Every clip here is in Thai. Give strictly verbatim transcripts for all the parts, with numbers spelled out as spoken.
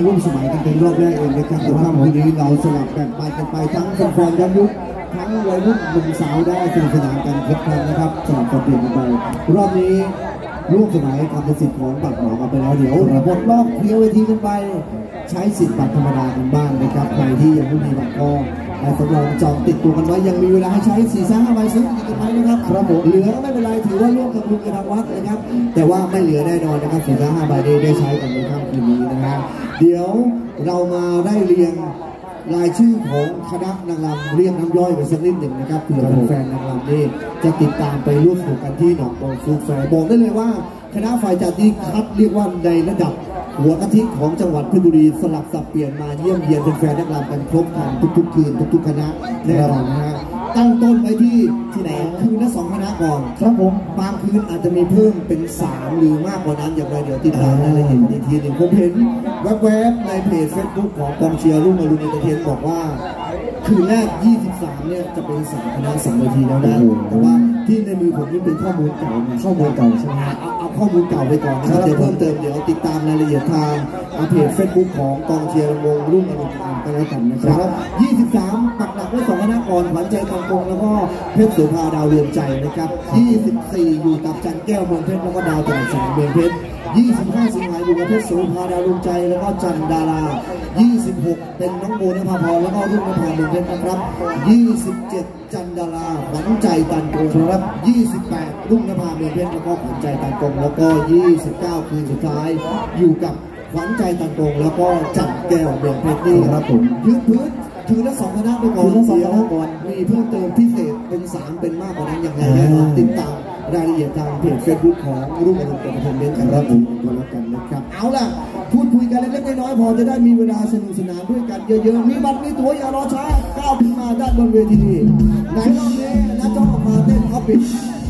ร่วมสมัยกันเป็นรอบแรกเองนะครับแต่ว่าวันนี้เราสลับแบ่งไปกันไปทั้งแฟนๆย้อนยุคทั้งวัยรุ่นหนุ่มสาวได้สนุกสนานกันครบครันนะครับสลับกันเปลี่ยนกันไปรอบนี้ร่วมสมัยทำเป็นสิทธิ์ของบัตรหมอมาไปแล้วเดี๋ยวหมดรอบเคลียร์เวทีกันไปใช้สิทธิ์บัตรธรรมดากันบ้างนะครับใครที่ยังไม่มีบัตรก็ไปสำรองจองติดตัวกันไว้ยังมีเวลาให้ใช้สี่สามห้าใบซื้อติดกันไว้นะครับครับผมเหลือก็ไม่เป็นไรถือว่าร่วมกับบุญกับทางวัดนะครับแต่ว่าไม่เหลือแน่นอนนะครับสี่สามห้าใบได้ได้ใช้กันในค่ำคืนนี้นะฮะเดี๋ยวเรามาได้เรียงรายชื่อของคณะนางรำเรียกน้ำย่อยไปสักนิดหนึ่งนะครับเผื่อแฟนนางรำนี่จะติดตามไปร่วมสนุกกันที่หนองบัวฟูแฟร์บอกได้เลยว่าคณะฝ่ายจัดที่คัดเรียกว่าในระดับหัวกะทิของจังหวัดเพชรบุรีสลับสับเปลี่ยนมาเยี่ยมเยียนแฟนนักรำกันครบครันทุกๆคืนทุกๆคณะแน่นอนนะฮะตั้งต้นไว้ที่ที่ไหนคืนละสองคณะก่อนครับผมบางคืนอาจจะมีเพิ่มเป็นสามหรือมากกว่านั้นอย่างไรเดี๋ยวติดตามรายละเอียดอีกทีหนึ่งผมเห็นแวบๆในเพจเฟซบุ๊กของกองเชียร์รุ่งอรุณเอนเตอร์เทนบอกว่าคืนแรกยี่สิบสามเนี่ยจะเป็นสามคณะสามเวทีแล้วนะแต่ว่าที่ในมือผมนี่เป็นข้อมูลเก่าข้อมูลเก่าใช่ไหมเอาเอาข้อมูลเก่าไปก่อนนะครับเดี๋ยวเพิ่มเติมเดี๋ยวติดตามรายละเอียดทางเพจเฟซบุ๊กของกองเชียร์วงรุ่งอรุณกันแล้วกันนะครับยี่สิบสามปักหลักไว้สองคณะก่อนขวัญใจกองกงแล้วก็เพชรโสภาดาวเรืองใจนะครับยี่สิบสี่อยู่กับจันแก้วเมืองเพชรแล้วก็ดาวตลาดแสงเมืองเพชรยี่สิบห้าสิงหาอยู่กับเพชรโสภาดาวเรืองใจแล้วก็จันดารายี่สิบหกเป็นน้องโมนภาพรแล้วก็รุ่งนภาเมืองเพชรนะครับยี่สิบเจ็ดจันดาราขวัญใจตันกงครับยี่สิบแปดรุ่งนภาเมืองเพชรแล้วก็ขวัญใจตันกงแล้วก็ยี่สิบเก้าคืนสุดท้ายอยู่กับขวัญใจตันกงแล้วก็จันแก้วเมืองเพชรนี่ครับผมยืดพื้นถือละสองคณะไปก่อนละสองคณะก่อนมีเพิ่มเติมพิเศษเป็นสามเป็นมากกว่านั้นอย่างไรแน่นอนติดตามรายละเอียดทางเพจเฟซบุ๊กของรุ่งอรุณเอนเตอร์เทนเมนต์ครับผมก็แล้วกันนะครับเอาล่ะพูดคุยกันเล็กๆน้อยๆพอจะได้มีเวลาสนุกสนานด้วยกันเยอะๆมีบัตรมีตั๋วอย่ารอช้าก้าวขึ้นมาด้านบนเวทีไหนรอบนี้นะจ้องออกมาเต้นเอาปิด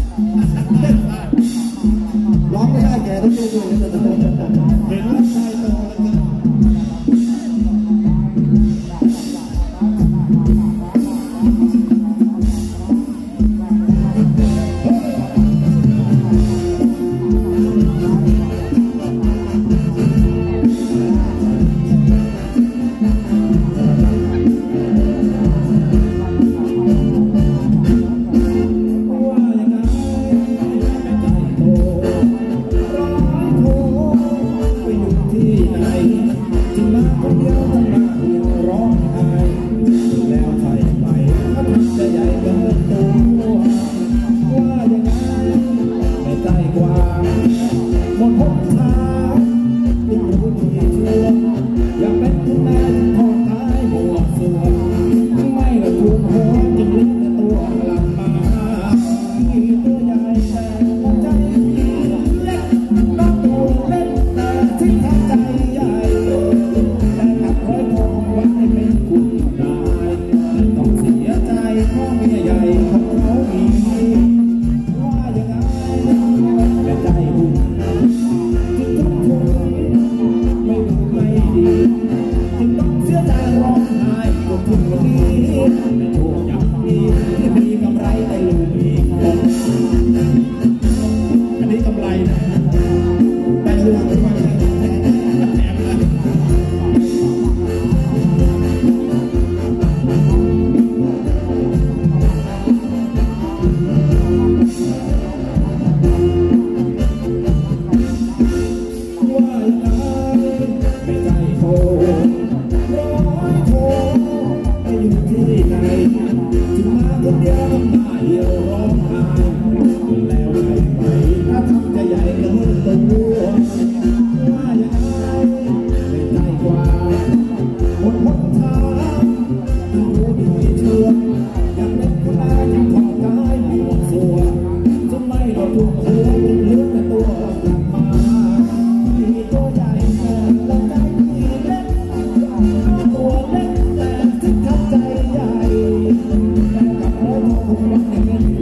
ร้องไม่ได้แกต้องช่วยด้วยนะเห็นว่าชายโต Hãy subscribe cho kênh Ghiền Mì Gõ để không bỏ lỡ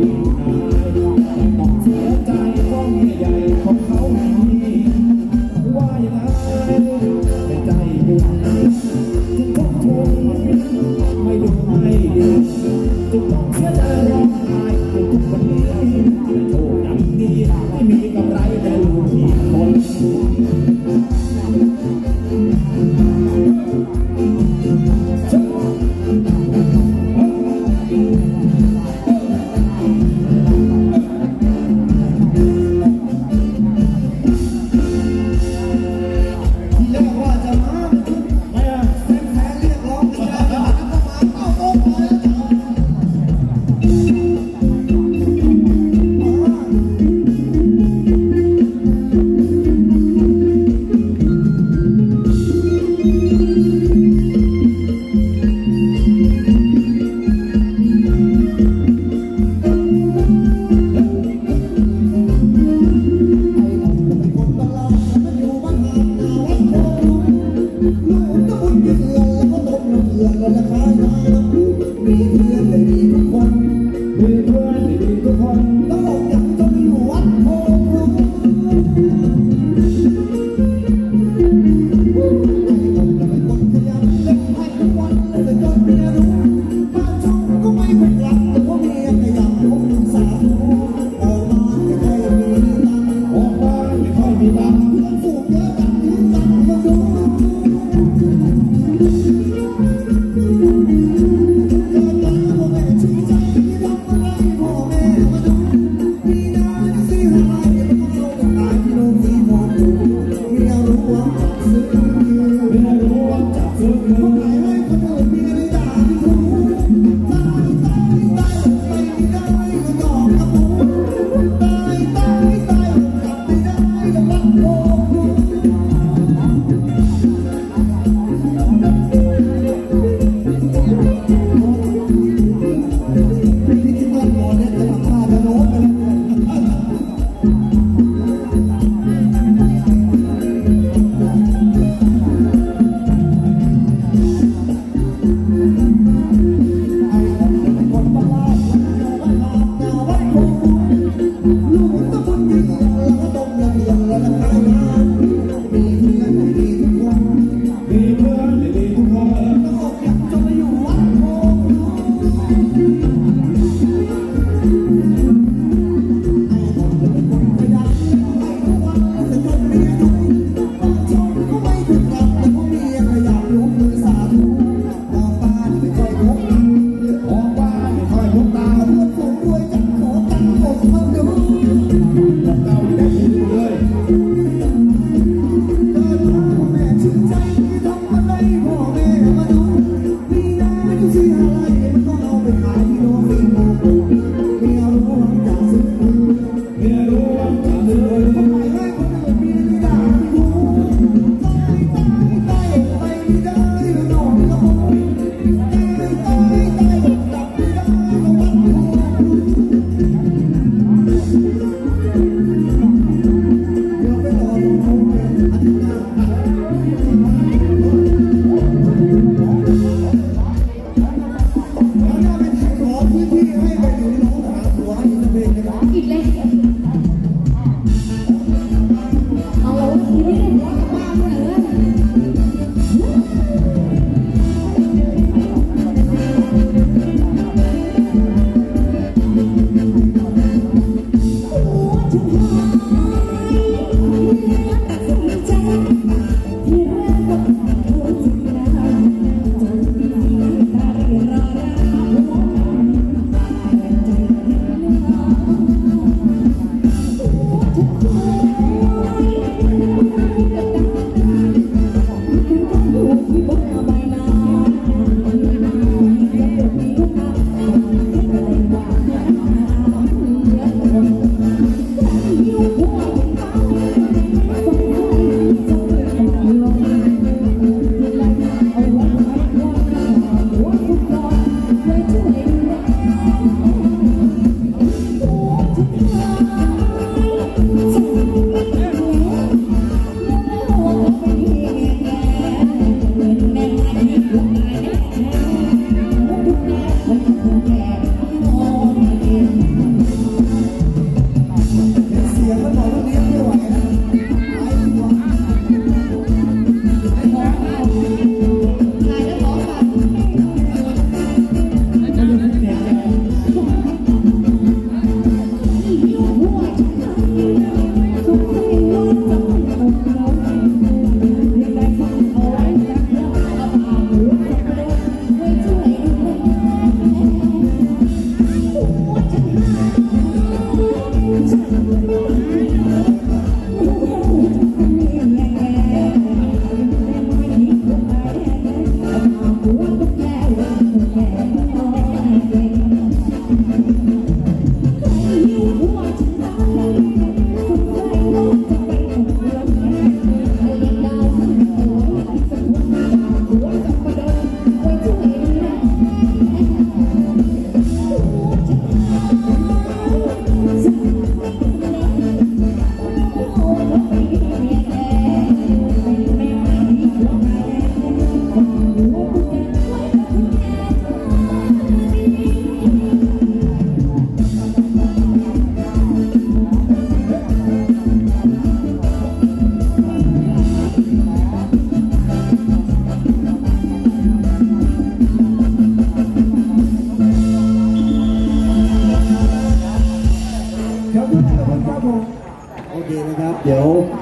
จะขายนาแล้วปลูกมีเพื่อนได้ดีทุกคนมีเพื่อนได้ดีทุกคนต้องบอกอย่างจะมีวัดโพธิ์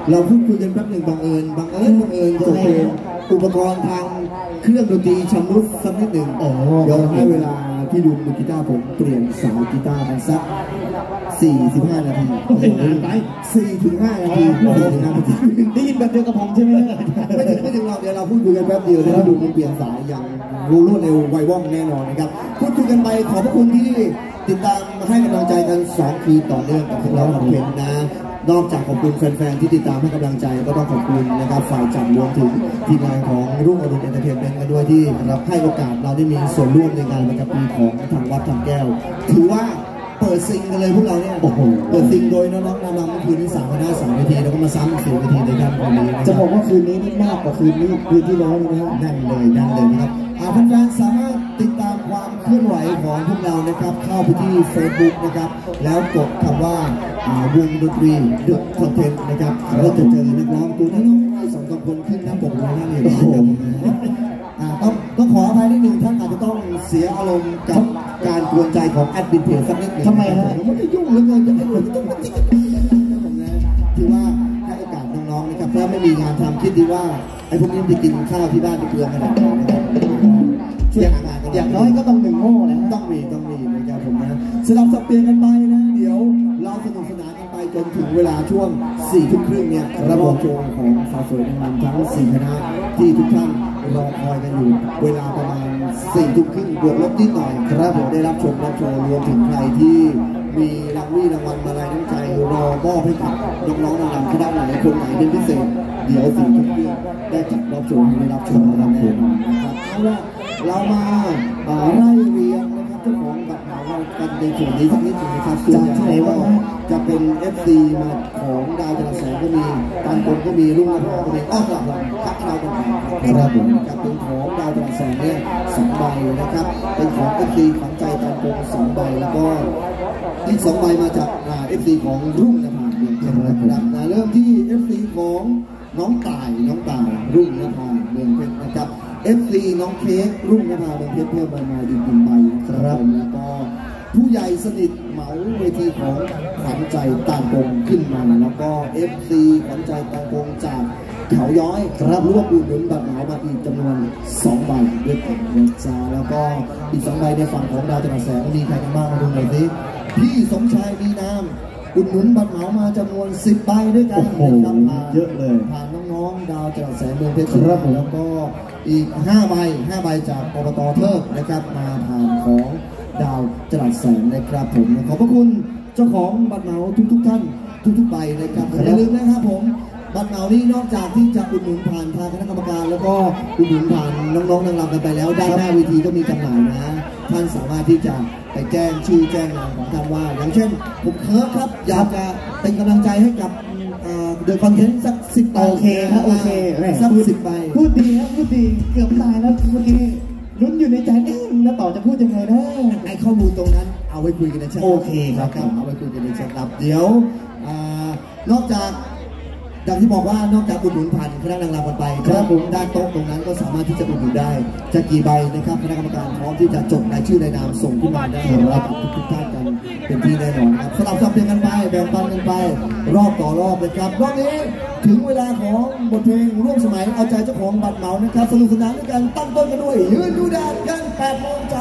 เราพูดคุยกันแป๊บหนึ่งบังเอิญบังเอิญบังเอิญจะเป็นอุปกรณ์ทางเครื่องดนตรีชำรุดสักนิดหนึ่งเดี๋ยวให้เวลาที่ดูมือกีตาร์ผมเปลี่ยนสายกีตาร์กันสักสี่สิบห้านาทีไปสี่ถึงห้านาทีได้ยินแบบเดียวกับผมใช่ไหมไม่ถึงไม่ถึงเราเดี๋ยวเราพูดคุยกันแป๊บเดียวแล้วดูมันเปลี่ยนสายอย่างรู้รวดเร็วไวว่องแน่นอนนะครับพูดคุยกันไปขอบพระคุณที่ติดตามให้กำลังใจกันสองคืนต่อเนื่องกับพวกเราของเพลงนะนอกจากขอบคุณแฟนๆที่ติดตามให้กำลังใจก็ต้องขอบคุณนะครับฝ่ายจัดรวมถึงทีมงานของรุ่งอรุณเอนเตอร์เทนเมนต์กันด้วยที่รับให้โอกาสเราได้มีส่วนร่วมในงานประจำปีของทางวัดทางแก้วถือว่าเปิดซิงกันเลยพวกเราเนี่ยโอ้โหเปิดซิงโดยน้องๆนำนำเมื่อคืนนี้สามคณะสามเวทีแล้วก็มาซ้ำสี่เวทีในการคืนนี้จะบอกว่าคืนนี้นี่มากกว่าคืนนี้คืนที่แล้วนะครับนั่นเลยนั่นเลยนะครับแฟนๆสามารถติดตามความเคลื่อนไหวของพวกเรานะครับเข้าไปที่ Facebook นะครับแล้วกดคำว่าวงดนตรีเดอะคอนเทนต์นะครับเราจะเจอนักร้องตัวน้อยๆสองสามคนขึ้นหน้าปกเลยนั่นเองต้องต้องขออภัยนิดนึงท่านอาจจะต้องเสียอารมณ์กับการกวนใจของแอดมินเพจสักนิดหนึ่งทำไมฮะมันจะยุ่งเหลือเกินจะให้เราต้องมาติ๊กติ๊กติ๊กนะผมนะที่ว่าให้โอกาสน้องๆนะครับถ้าไม่มีงานทำคิดดีว่าไอ้พวกนี้จะกินข้าวที่บ้านจะเกลือขนาดไหนนะครับช่วยหางานกันอย่างน้อยก็ต้องหนึ่งโม่นะต้องมีต้องมีนะครับผมนะสลับสับเปลี่ยนกันไปนะเดี๋ยวเราสนุกสนานกันไปจนถึงเวลาช่วงสี่ทุ่มครึ่งเนี่ยระบบโชว์ของสาวสวยนางรำทั้งสี่คณะที่ทุกท่านรอคอยกันอยู่เวลาประมาณสี่ทุ่มครึ่งบวกลบนิดหน่อยครับผมได้รับชมรับโชว์รวมถึงใครที่มีรางวีรางวัลมาลัยน้ำใจรอมอบให้กับน้องๆนางรำคณะไหนคนไหนเป็นพิเศษเดี๋ยวสี่ทุ่มครึ่งได้จัดรับโชว์ให้ได้รับชมรับชมนะครับเอาละเรามาไล่เรียงนะครับเจ้าของบัตรเหมากันในส่วนนี้สักนิดหนึ่งนะครับจากที่ไหนว่าจะเป็น เอฟ ซี มาของดาวจรัสแสงก็มีการกลก็มีรุ่งนภาก็มีอ้อสลับกันคัดคราวกันไปครับผมจะเป็นของดาวจรัสแสงเนี่ยสองใบนะครับเป็นของ เอฟ ซี ขวัญใจการกลสองใบแล้วก็อีกสองใบมาจาก เอฟ ซี ของรุ่งนภาเมืองเพชรนะครับเริ่มที่ เอฟ ซี ของน้องต่ายน้องต่ายรุ่งนภาเมืองเพชรนะครับ เอฟ ซี น้องเค้กรุ่งนภาเมืองเพชรเพิ่มมาอีกหนึ่งใบครับแล้วก็ผู้ใหญ่สนิทเหมาเวทีของขวัญใจตานกงขึ้นมาแล้วก็ เอฟ ซี ขวัญใจตานกงจากเขาย้อยครับร่วมอุดหนุนบัตรเหมามาอีกจำนวนสองใบด้วยกันนะจ๊ะแล้วก็อีกสองใบในฝั่งของดาวจรัสแสงมีใครกันบ้างมาดูหน่อยสิพี่สมชายมีนามอุดหนุนบัตรเหมามาจำนวนสิบใบด้วยกันนะครับเยอะเลยผ่านน้องๆดาวจรัสแสงเมืองเพชรครับแล้วก็อีกห้าใบห้าใบจากอบต.เทิดนะครับมาผ่านของดาวจรัสแสงนะครับผมขอบพระคุณเจ้าของบัตรเหมาทุกๆท่านทุกๆใบนะครับอย่าลืมนะครับผมบัตรเหมานี้นอกจากที่จะอุดหนุนผ่านทางคณะกรรมการแล้วก็อุดหนุนผ่านน้องๆนางรำกันไปแล้วด้านหน้าเวทีก็มีจำหน่ายนะท่านสามารถที่จะไปแจ้งชื่อแจ้งนามของท่านว่าอย่างเช่นผมเคิร์ฟครับอยากจะเป็นกำลังใจให้กับเดอะคอนเทนต์สักสิบใบโอเคครับโอเคสักสิบใบพูดดีครับพูดดีเกือบตายแล้วเมื่อกี้ลุ้นอยู่ในใจเอ๊ะแล้วต่อจะพูดยังไงนะไอ้ข้อมูลตรงนั้นเอาไว้คุยกันในแชทโอเคครับเอาไว้คุยกันในแชทครับเดี๋ยวนอกจากอย่างที่บอกว่านอกจากอุดหนุนผ่านคณะนางรำกันไปครับผมด้านโต๊ะตรงนั้นก็สามารถที่จะอุดหนุนได้จะกี่ใบนะครับคณะกรรมการพร้อมที่จะจดรายชื่อรายนามส่งขึ้นมาได้รับทุกท่านกันเป็นที่แน่นอนครับสลับสับเปลี่ยนกันไปแบ่งปันกันไปรอบต่อรอบนะครับรอบนี้ถึงเวลาของบทเพลงร่วมสมัยเอาใจเจ้าของบัตรเหมานะครับสนุกสนานด้วยกันตั้งต้นกันด้วยยืนดูแดดกันแปดโมงจ้า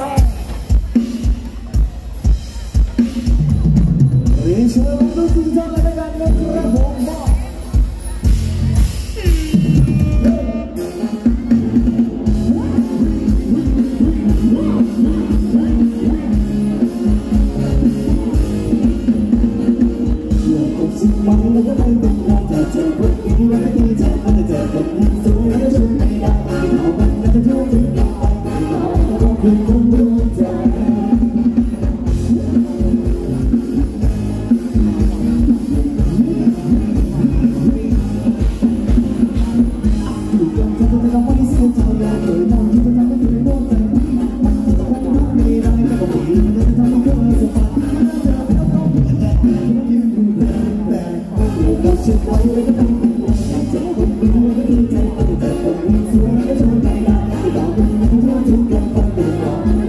เรียนเชิญทุกท่านเลยกันนะครับผมมันก็ไม่เป็นไรแต่เจอคนอีกแล้วก็ดีใจมันจะเจอคนที่สวยแล้วช่วยไม่ได้เขามันก็จะทุ่มถึงเราก็คือคนรู้ใจอยู่กันจะจะจะไม่เสียใจเลยนั่งที่จะทำให้ถึงโน่นใจมันจะทำให้ไม่ได้แต่ก็ไม่ได้ทำให้เธอสบายจะไม่ต้องแต่ยืนดูแลแต่เราเชื่อไว้ไม่ต้องอยากจะคนดีไม่ดีใจแต่คนสวยก็ช่วยไม่ได้เราเป็นคนทุกข์กันไปเป็นของ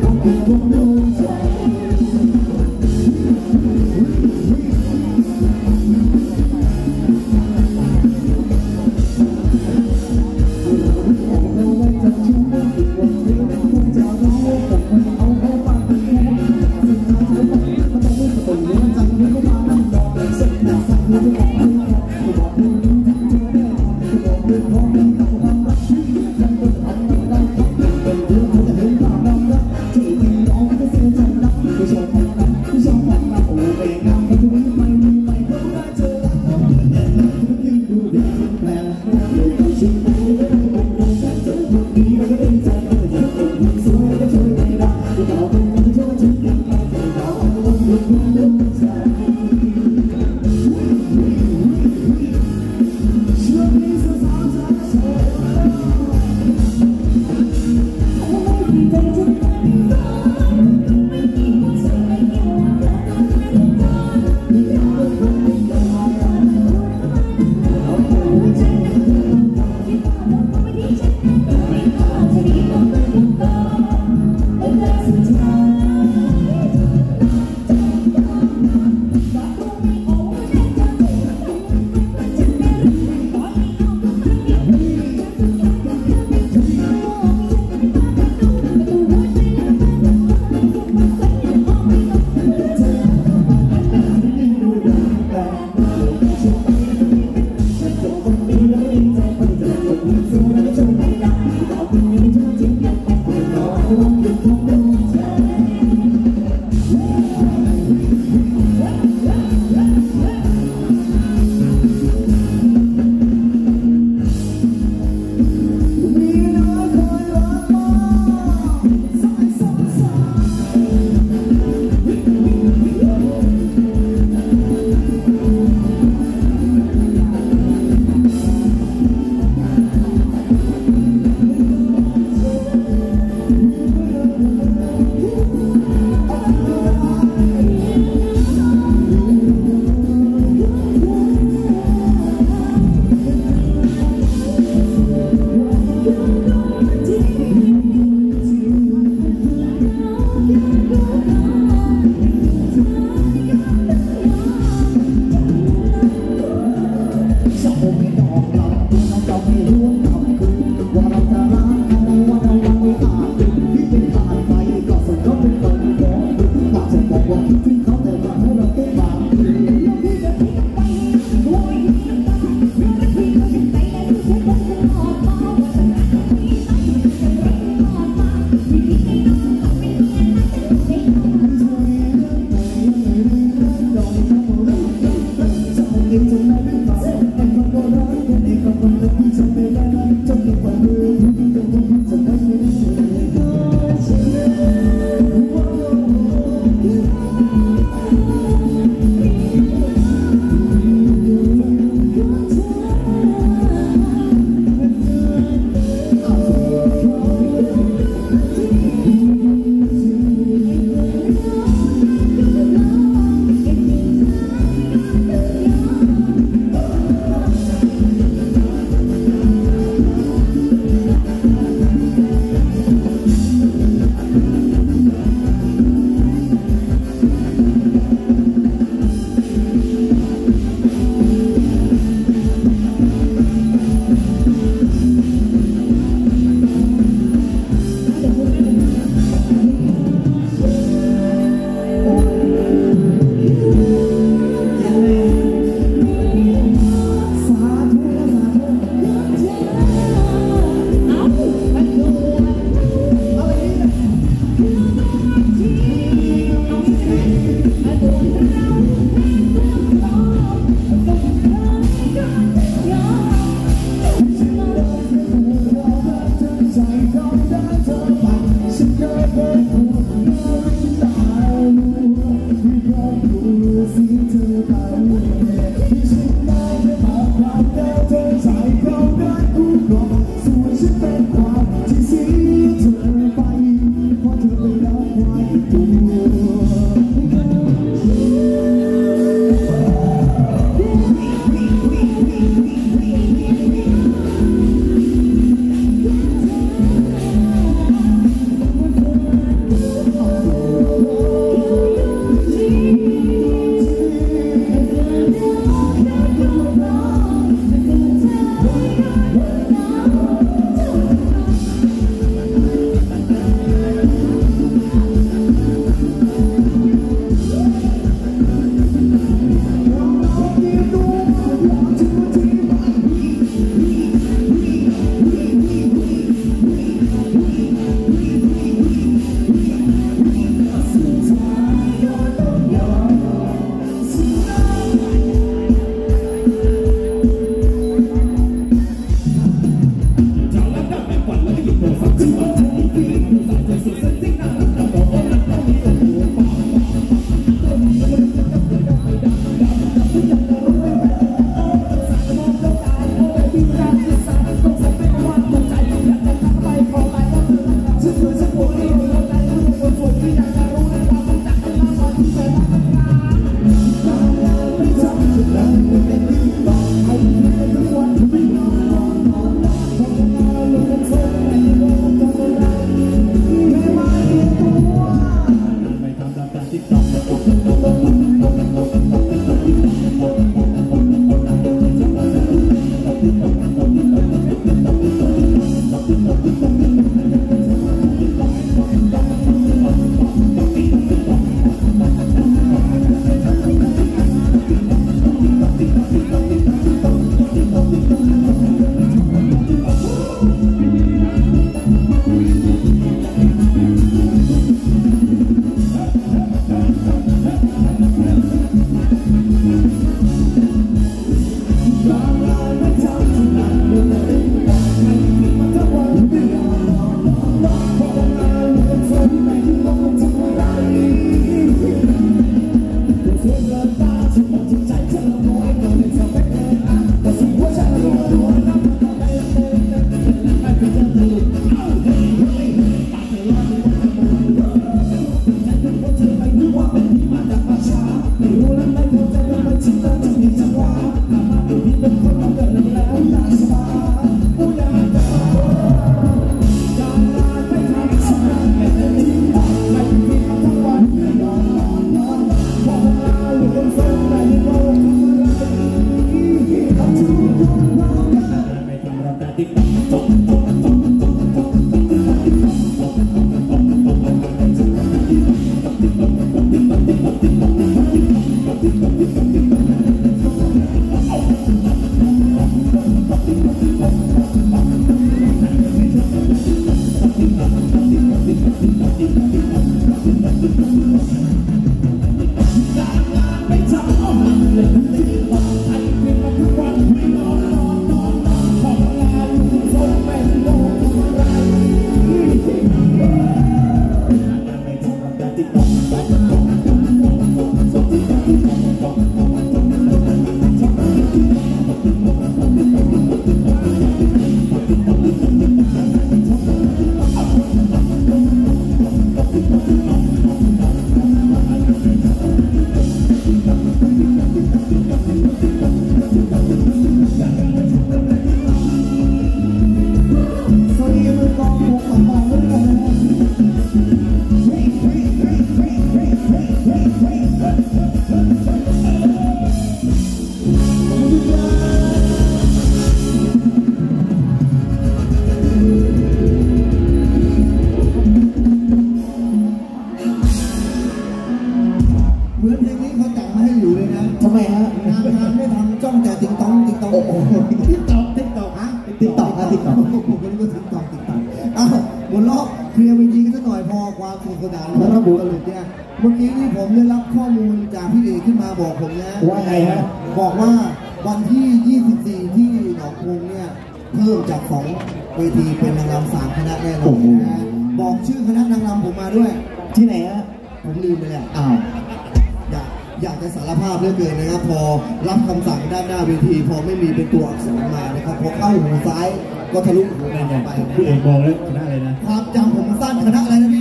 เมื่อกี้นี่ผมได้รับข้อมูลจากพี่เอกขึ้นมาบอกผมนะว่าไงฮะบอกว่าวันที่ยี่สิบสี่ที่หนองกรุงเนี่ยเพิ่มจากสองเวทีเป็นนางรำสามคณะแน่นอนนะบอกชื่อคณะนางรำผมมาด้วยที่ไหนฮะผมลืมไปแล้วอ้าวอยากอยากจะสารภาพเหลือเกินนะครับพอรับคำสั่งด้านหน้าเวทีพอไม่มีเป็นตัวอักษรมานะครับพอเข้าหูซ้ายก็ทะลุหูไปไปพี่เอกบอกแล้วคณะอะไรนะความจำผมมันสั้นคณะอะไรนะพี่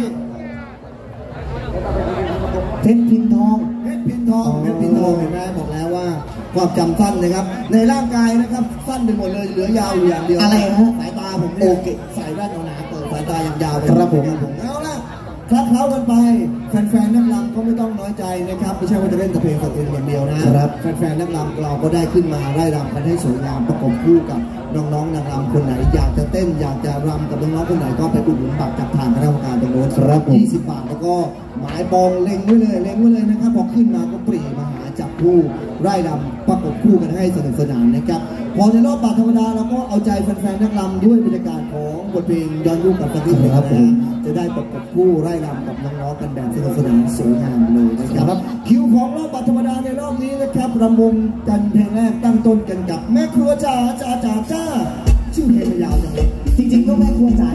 เพชรพินทองเพชรพินทองเพชรพินทองเห็นไหมบอกแล้วว่าความจำสั้นนะครับในร่างกายนะครับสั้นไปหมดเลยเหลือยาวอยู่อย่างเดียวอะไรฮะสายตาผมโอเคใส่แว่นหนาเปิดสายตายังยาวไปครับผมเอาละคลักเคล้ากันไปแฟนๆนักรำก็ไม่ต้องน้อยใจนะครับไม่ใช่ว่าจะเล่นแต่เพลงสตริงอย่างเดียวนะครับแฟนๆนักรำเราก็ได้ขึ้นมาได้รำกันให้สวยงามประกบคู่กับน้องๆนางรำคนไหนอยากจะเต้นอยากจะรำกับน้องๆคนไหนก็ไปอุดหนุนบัตรจากทางคณะกรรมการตรงโน้นครับยี่สิบบาทแล้วก็หมายปองเล็งไว้เลยเล็งไว้เลยนะครับพอขึ้นมาก็ปรีมาหาจับคู่ไร่รำประกบคู่กันให้สนุกสนานนะครับพอในรอบบัตรธรรมดาเราก็เอาใจแฟนๆนักรำด้วยบรรยากาศของบทเพลงย้อนยุคกับสตริงนะครับจะได้ประกบคู่ไร่รำกับน้องๆกันแบบสนุกสนานสวยงามเลยนะครับคิวของรอบบัตรธรรมดาในรอบนี้นะครับรำวงกันเพลงแรกตั้งต้นกันกับแม่ครัวจ๋าจ๋าจ๋าจ้าชื่อเพลงยาวจังเลยจริงๆก็แม่ครัวจ๋า